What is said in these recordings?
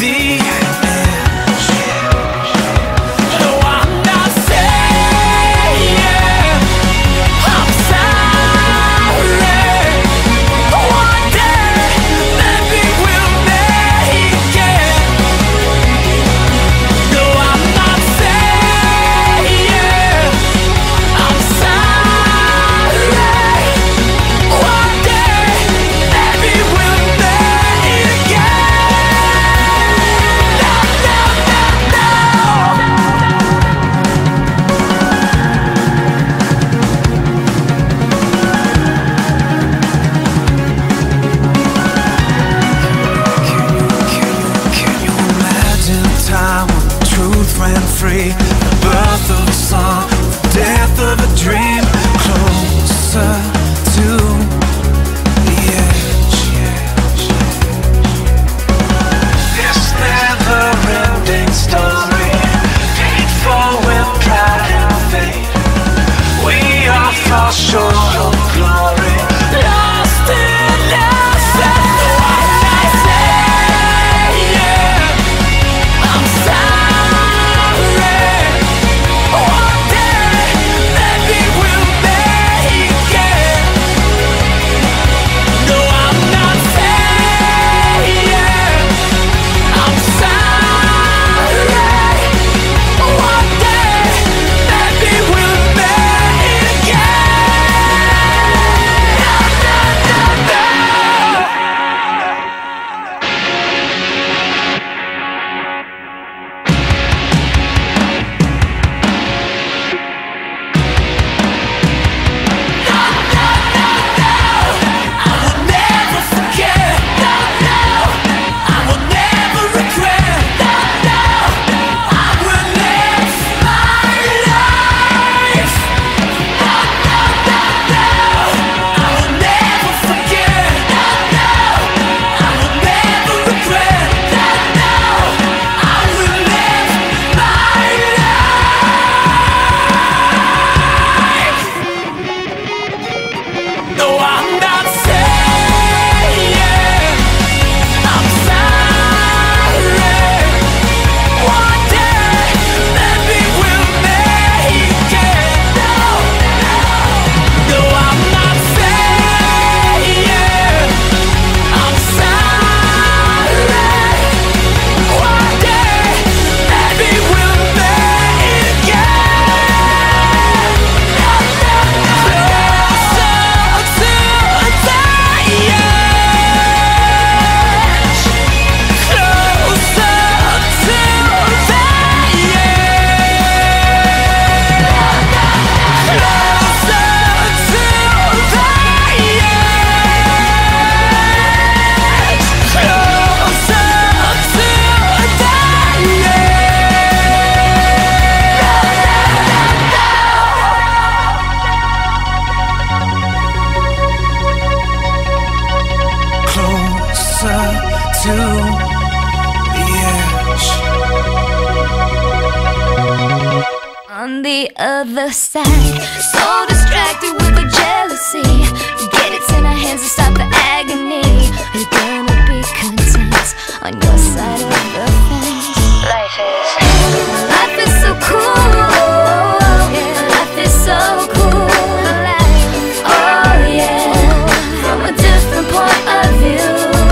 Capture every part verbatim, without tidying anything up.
the free, the birth of a song, the death of a dream, closer to the edge. This never-ending story, paid for with pride and fate. We all fall short of glory, lost in lessons. To the edge. On the other side, so distracted with the jealousy, get it in our hands and stop the agony. You're gonna be content on your side of the fence. Life is Life is so cool, yeah. Life is so cool. Oh yeah, from a different point of view.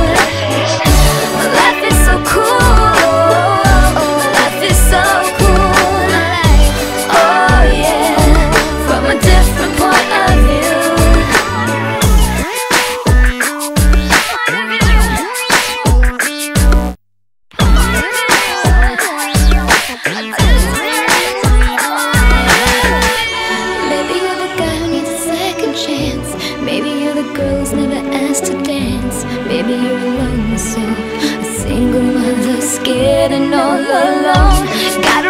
Maybe you're the girl who's never asked to dance. Maybe you're alone, so a single mother, scared and all alone. Gotta